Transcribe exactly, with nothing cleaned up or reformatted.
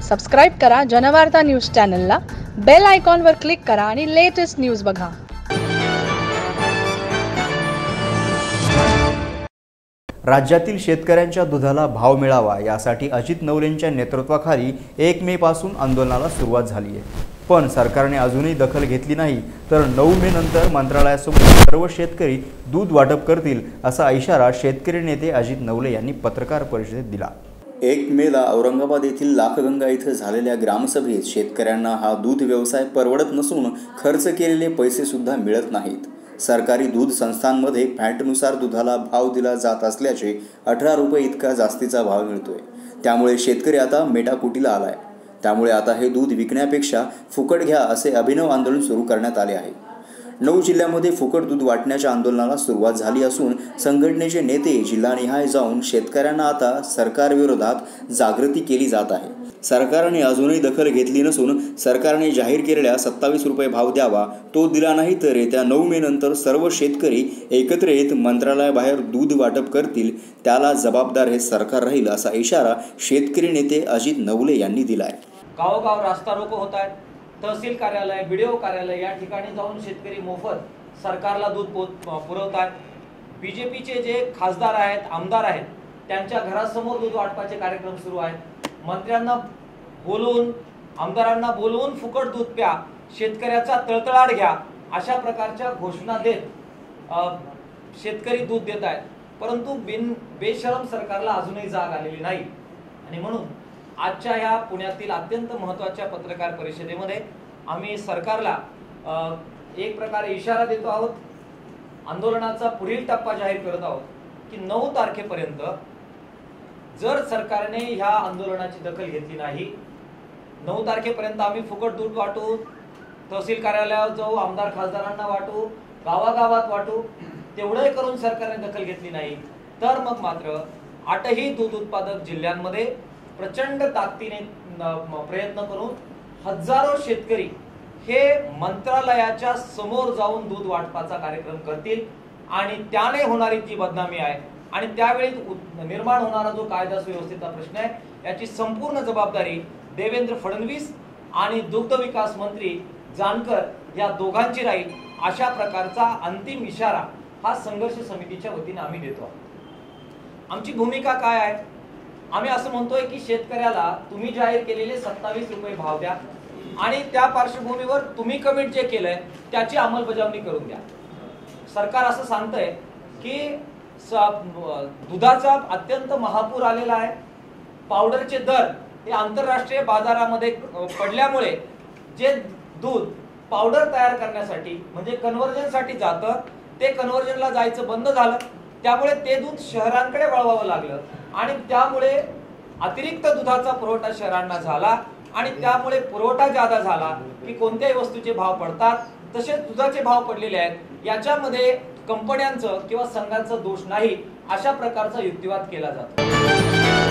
Subscribe करा Janvarta news चॅनलला, bell आयकॉनवर क्लिक करा आणि लेटेस्ट न्यूज बघा। राज्यातील शेतकऱ्यांच्या दुधाला भाव मिळावा यासाठी अजित नवलेंच्या नेतृत्वाखाली एक मे पासून आंदोलनाला सुरुवात झाली आहे। पण सरकारने अजूनही दखल घेतली नाही तर नऊ मे नंतर मंत्रालयासमोर सर्व शेतकरी दूध वाटप करतील असा इशारा शेतकरी नेते अजित नवले यांनी पत्रकार परिषदेत दिला। एक मेला औरंगाबाद येथील लाखगंगा येथे झालेल्या ग्रामसभेत शेतकऱ्यांना हा दूध व्यवसाय परवडत नसून खर्च केलेले पैसे सुद्धा मिळत नाहीत। सरकारी दूध संस्थांमध्ये फॅटनुसार दुधाला भाव दिला जात असल्याचे अठरा रुपये इतका जास्तीचा भाव मिळतोय। त्यामुळे शेतकरी आता मेटाकुटीला आलाय। त्यामुळे आता हे दूध विकण्यापेक्षा फुकट घ्या असे अभिनव आंदोलन सुरू करण्यात आले आहे। नऊ जिल्ह्यामध्ये फुकट दूध वाटण्याच्या आंदोलनाला सुरुवात झाली असून संघटनेचे नेते जिल्हानिहाय जाऊन शेतकऱ्यांना आता सरकारविरोधात जागृती केली जात आहे। सरकारने अजूनही दखल घेतली नसून सरकारने जाहीर केलेल्या सत्तावीस रुपये भाव द्यावा, तो दिला नाही तर येत्या नऊ मे नंतर सर्व शेतकरी एकत्र येत मंत्रालयाबाहेर दूध वाटप करतील, त्याला जबाबदार हे सरकार राहील असा इशारा शेतकरी नेते अजित नवले यांनी दिलाय। गावोगाव रास्ता रोको होत आहेत, तहसील कार्यालय, बीडीओ कार्यालय या ठिकाणी जाऊन शेतकरी मोफत सरकारला दूध पुरवतात। बीजेपीचे जे खासदार आहेत, आमदार आहेत, त्यांच्या घरासमोर दूध वाटपाचे कार्यक्रम सुरू आहेत। मंत्र्यांना बोलवून, आमदारांना बोलवून फुकट दूध प्या, शेतकऱ्याचा तळतळाट घ्या अशा प्रकारच्या घोषणा देत शेतकरी दूध देत आहेत। परंतु बिन बेशरम सरकारला अजूनही जाग आलेली नाही आणि म्हणून आजच्या या पुण्यातील अत्यंत महत्त्वाच्या पत्रकार परिषदेमध्ये आम्ही सरकारला एक प्रकारे इशारा देतो आहोत, आंदोलनाचा पुढील टप्पा जाहीर करत आहोत की नऊ तारखेपर्यंत जर सरकारने ह्या आंदोलनाची दखल घेतली नाही, नऊ तारखेपर्यंत आम्ही फुकट दूध वाटू, तहसील कार्यालयावर जाऊ, आमदार खासदारांना वाटू, गावागावात वाटू, तेवढे करून सरकारने दखल घेतली नाही तर मग मात्र आठही दूध उत्पादक जिल्ह्यांमध्ये प्रचंड ताकदीने प्रयत्न करून हजारो शेतकरी हे मंत्रालयाच्या समोर जाऊन दूध वाटपाचा कार्यक्रम करतील आणि त्याने होणारी जी बदनामी आहे आणि त्यावेळी निर्माण होणारा जो कायदा सुव्यवस्थेचा प्रश्न आहे याची संपूर्ण जबाबदारी देवेंद्र फडणवीस आणि दुग्ध विकास मंत्री जानकर या दोघांची राहील अशा प्रकारचा अंतिम इशारा हा संघर्ष समितीच्या वतीने आम्ही देतो। आमची भूमिका काय आहे? आम्ही असं म्हणतोय की शेतकऱ्याला तुम्ही जाहीर केलेले सत्तावीस रुपये भाव द्या आणि त्या पार्श्वभूमीवर तुम्ही कमिट जे केलंय त्याची अंमलबजावणी करून द्या। सरकार असं सांगतंय की दुधाचा अत्यंत महापूर आलेला आहे, पावडरचे दर हे आंतरराष्ट्रीय बाजारामध्ये पडल्यामुळे जे दूध पावडर तयार करण्यासाठी म्हणजे कन्व्हर्जनसाठी जातं ते कन्व्हर्जनला जायचं बंद झालं, त्यामुळे ते दूध शहरांकडे वळवावं लागलं आणि त्यामुळे अतिरिक्त दुधाचा पुरवठा शहरांना झाला आणि त्यामुळे पुरवठा जादा झाला की कोणत्याही वस्तूचे भाव पडतात, तसेच दुधाचे भाव पडलेले आहेत। याच्यामध्ये कंपन्यांचं किंवा संघांचा दोष नाही अशा प्रकारचा युक्तिवाद केला जातो।